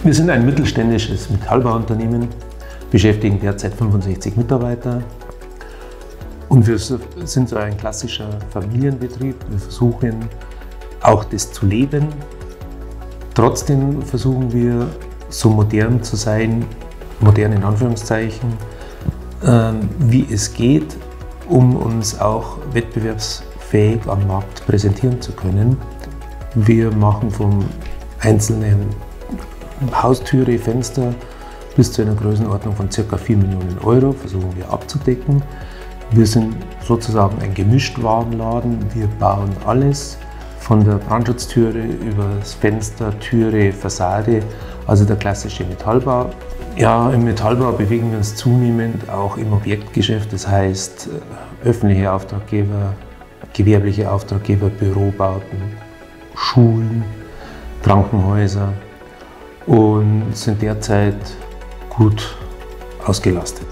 Wir sind ein mittelständisches Metallbauunternehmen, beschäftigen derzeit 65 Mitarbeiter und wir sind so ein klassischer Familienbetrieb. Wir versuchen auch das zu leben. Trotzdem versuchen wir so modern zu sein, modern in Anführungszeichen, wie es geht, um uns auch wettbewerbsfähig am Markt präsentieren zu können. Wir machen vom einzelnen Haustüre, Fenster bis zu einer Größenordnung von ca. 4 Millionen Euro versuchen wir abzudecken. Wir sind sozusagen ein Gemischtwarenladen. Wir bauen alles von der Brandschutztüre über das Fenster, Türe, Fassade, also der klassische Metallbau. Ja, im Metallbau bewegen wir uns zunehmend auch im Objektgeschäft, das heißt öffentliche Auftraggeber, gewerbliche Auftraggeber, Bürobauten, Schulen, Krankenhäuser und sind derzeit gut ausgelastet.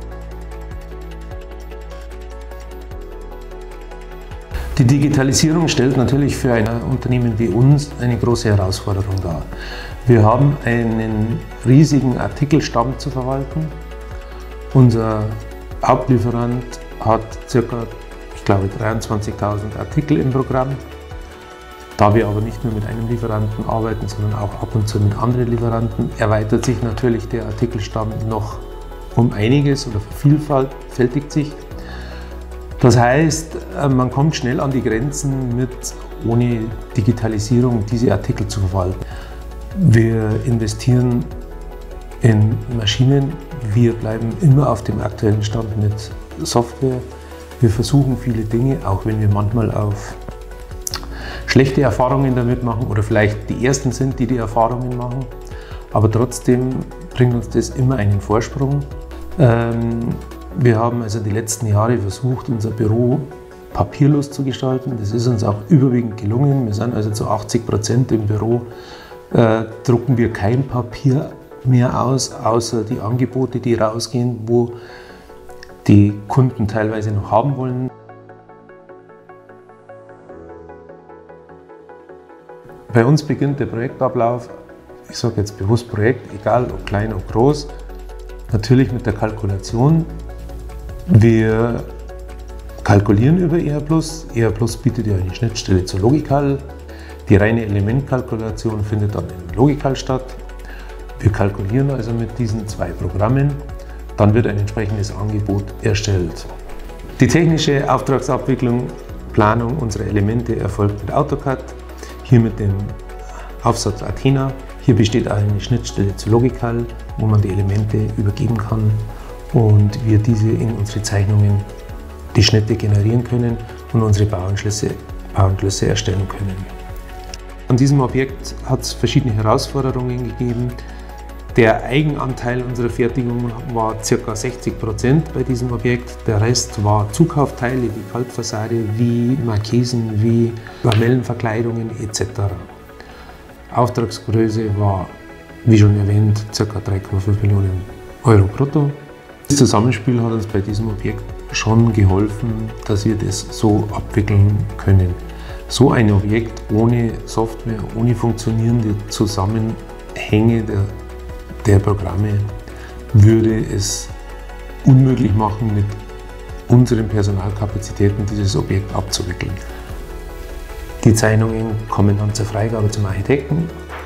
Die Digitalisierung stellt natürlich für ein Unternehmen wie uns eine große Herausforderung dar. Wir haben einen riesigen Artikelstamm zu verwalten. Unser Hauptlieferant hat ca. ich glaube 23.000 Artikel im Programm. Da wir aber nicht nur mit einem Lieferanten arbeiten, sondern auch ab und zu mit anderen Lieferanten, erweitert sich natürlich der Artikelstamm noch um einiges oder vervielfältigt sich. Das heißt, man kommt schnell an die Grenzen, ohne Digitalisierung diese Artikel zu verwalten. Wir investieren in Maschinen, wir bleiben immer auf dem aktuellen Stand mit Software. Wir versuchen viele Dinge, auch wenn wir manchmal auf schlechte Erfahrungen damit machen oder vielleicht die Ersten sind, die Erfahrungen machen. Aber trotzdem bringt uns das immer einen Vorsprung. Wir haben also die letzten Jahre versucht, unser Büro papierlos zu gestalten. Das ist uns auch überwiegend gelungen. Wir sind also zu 80% im Büro, drucken wir kein Papier mehr aus, außer die Angebote, die rausgehen, wo die Kunden teilweise noch haben wollen. Bei uns beginnt der Projektablauf, ich sage jetzt bewusst Projekt, egal ob klein oder groß, natürlich mit der Kalkulation. Wir kalkulieren über ER+. ER+ bietet ja eine Schnittstelle zur Logical. Die reine Elementkalkulation findet dann in Logical statt. Wir kalkulieren also mit diesen zwei Programmen. Dann wird ein entsprechendes Angebot erstellt. Die technische Auftragsabwicklung, Planung unserer Elemente erfolgt mit AutoCAD. Hier mit dem Aufsatz Athena. Hier besteht eine Schnittstelle zu Logical, wo man die Elemente übergeben kann und wir diese in unsere Zeichnungen die Schnitte generieren können und unsere Bauanschlüsse erstellen können. An diesem Objekt hat es verschiedene Herausforderungen gegeben. Der Eigenanteil unserer Fertigung war ca. 60% bei diesem Objekt. Der Rest war Zukaufteile wie Kaltfassade, wie Markisen, wie Lamellenverkleidungen etc. Auftragsgröße war, wie schon erwähnt, ca. 3,5 Millionen Euro brutto. Das Zusammenspiel hat uns bei diesem Objekt schon geholfen, dass wir das so abwickeln können. So ein Objekt ohne Software, ohne funktionierende Zusammenhänge der Programme würde es unmöglich machen, mit unseren Personalkapazitäten dieses Objekt abzuwickeln. Die Zeichnungen kommen dann zur Freigabe zum Architekten.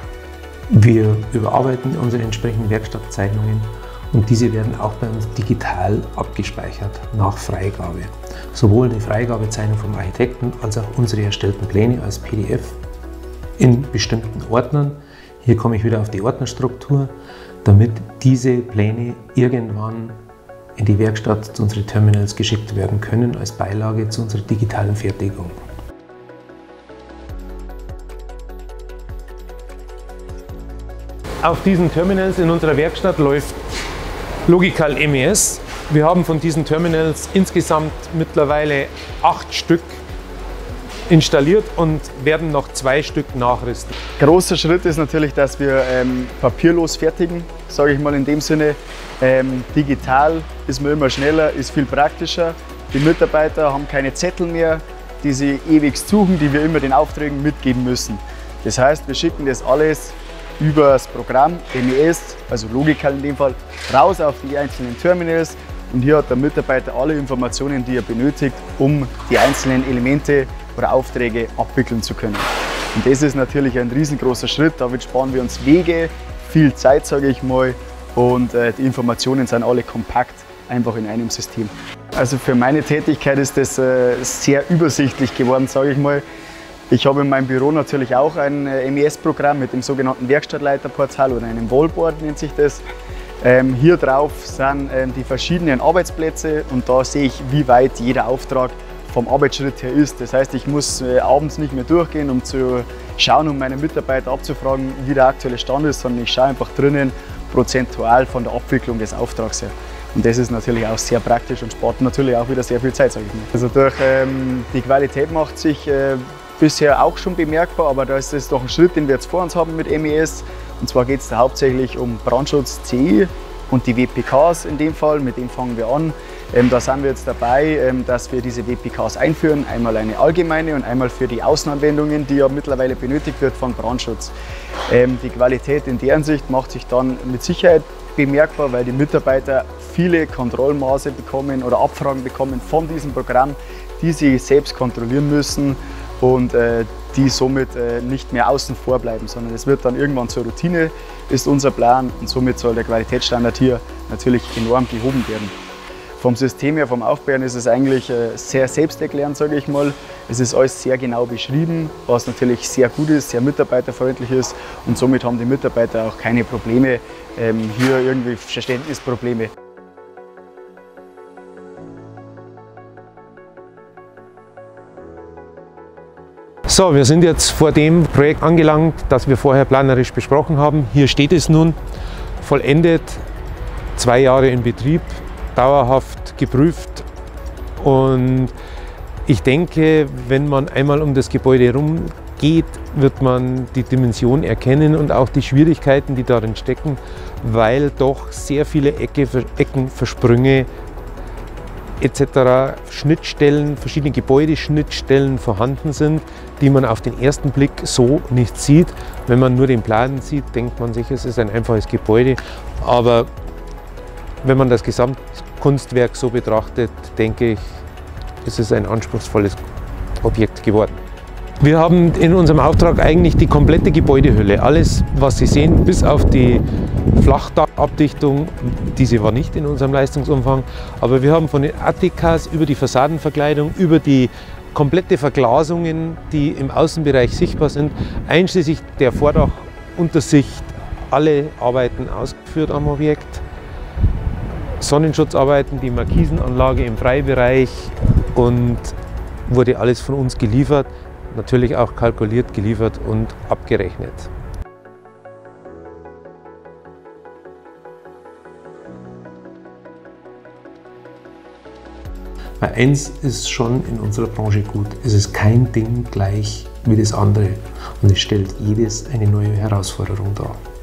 Wir überarbeiten unsere entsprechenden Werkstattzeichnungen und diese werden auch bei uns digital abgespeichert nach Freigabe. Sowohl die Freigabezeichnung vom Architekten als auch unsere erstellten Pläne als PDF in bestimmten Ordnern. Hier komme ich wieder auf die Ordnerstruktur, damit diese Pläne irgendwann in die Werkstatt zu unseren Terminals geschickt werden können als Beilage zu unserer digitalen Fertigung. Auf diesen Terminals in unserer Werkstatt läuft Logical MES. Wir haben von diesen Terminals insgesamt mittlerweile 8 Stück installiert und werden noch 2 Stück nachrüsten. Großer Schritt ist natürlich, dass wir papierlos fertigen, sage ich mal in dem Sinne. Digital ist man immer schneller, ist viel praktischer. Die Mitarbeiter haben keine Zettel mehr, die sie ewig suchen, die wir immer den Aufträgen mitgeben müssen. Das heißt, wir schicken das alles über das Programm MES, also Logical in dem Fall, raus auf die einzelnen Terminals. Und hier hat der Mitarbeiter alle Informationen, die er benötigt, um die einzelnen Elemente oder Aufträge abwickeln zu können. Und das ist natürlich ein riesengroßer Schritt. Damit sparen wir uns Wege, viel Zeit, sage ich mal. Und die Informationen sind alle kompakt, einfach in einem System. Also für meine Tätigkeit ist das sehr übersichtlich geworden, sage ich mal. Ich habe in meinem Büro natürlich auch ein MES-Programm mit dem sogenannten Werkstattleiterportal oder einem Wallboard nennt sich das. Hier drauf sind die verschiedenen Arbeitsplätze und da sehe ich, wie weit jeder Auftrag vom Arbeitsschritt her ist. Das heißt, ich muss abends nicht mehr durchgehen, um zu schauen, um meine Mitarbeiter abzufragen, wie der aktuelle Stand ist, sondern ich schaue einfach drinnen prozentual von der Abwicklung des Auftrags her. Und das ist natürlich auch sehr praktisch und spart natürlich auch wieder sehr viel Zeit, sage ich mal. Also durch die Qualität macht sich bisher auch schon bemerkbar, aber da ist es doch ein Schritt, den wir jetzt vor uns haben mit MES. Und zwar geht es da hauptsächlich um Brandschutz CE und die WPKs in dem Fall, mit dem fangen wir an. Da sind wir jetzt dabei, dass wir diese WPKs einführen, einmal eine allgemeine und einmal für die Außenanwendungen, die ja mittlerweile benötigt wird von Brandschutz. Die Qualität in der Hinsicht macht sich dann mit Sicherheit bemerkbar, weil die Mitarbeiter viele Kontrollmaße bekommen oder Abfragen bekommen von diesem Programm, die sie selbst kontrollieren müssen und die somit nicht mehr außen vor bleiben, sondern es wird dann irgendwann zur Routine, ist unser Plan, und somit soll der Qualitätsstandard hier natürlich enorm gehoben werden. Vom System her, vom Aufbauen ist es eigentlich sehr selbsterklärend, sage ich mal. Es ist alles sehr genau beschrieben, was natürlich sehr gut ist, sehr mitarbeiterfreundlich ist und somit haben die Mitarbeiter auch keine Probleme, hier irgendwie Verständnisprobleme. So, wir sind jetzt vor dem Projekt angelangt, das wir vorher planerisch besprochen haben. Hier steht es nun, vollendet, 2 Jahre in Betrieb, dauerhaft geprüft. Und ich denke, wenn man einmal um das Gebäude herum geht, wird man die Dimension erkennen und auch die Schwierigkeiten, die darin stecken, weil doch sehr viele Ecken, Versprünge etc. Schnittstellen, verschiedene Gebäudeschnittstellen vorhanden sind, die man auf den ersten Blick so nicht sieht. Wenn man nur den Plan sieht, denkt man sich, es ist ein einfaches Gebäude. Aber wenn man das Gesamtkunstwerk so betrachtet, denke ich, ist es ein anspruchsvolles Objekt geworden. Wir haben in unserem Auftrag eigentlich die komplette Gebäudehülle. Alles, was Sie sehen, bis auf die Flachdachabdichtung, diese war nicht in unserem Leistungsumfang, aber wir haben von den Attikas über die Fassadenverkleidung, über die komplette Verglasungen, die im Außenbereich sichtbar sind, einschließlich der Vordachuntersicht, alle Arbeiten ausgeführt am Objekt. Sonnenschutzarbeiten, die Markisenanlage im Freibereich und wurde alles von uns geliefert, natürlich auch kalkuliert, geliefert und abgerechnet. Weil eins ist schon in unserer Branche gut, es ist kein Ding gleich wie das andere und es stellt jedes eine neue Herausforderung dar.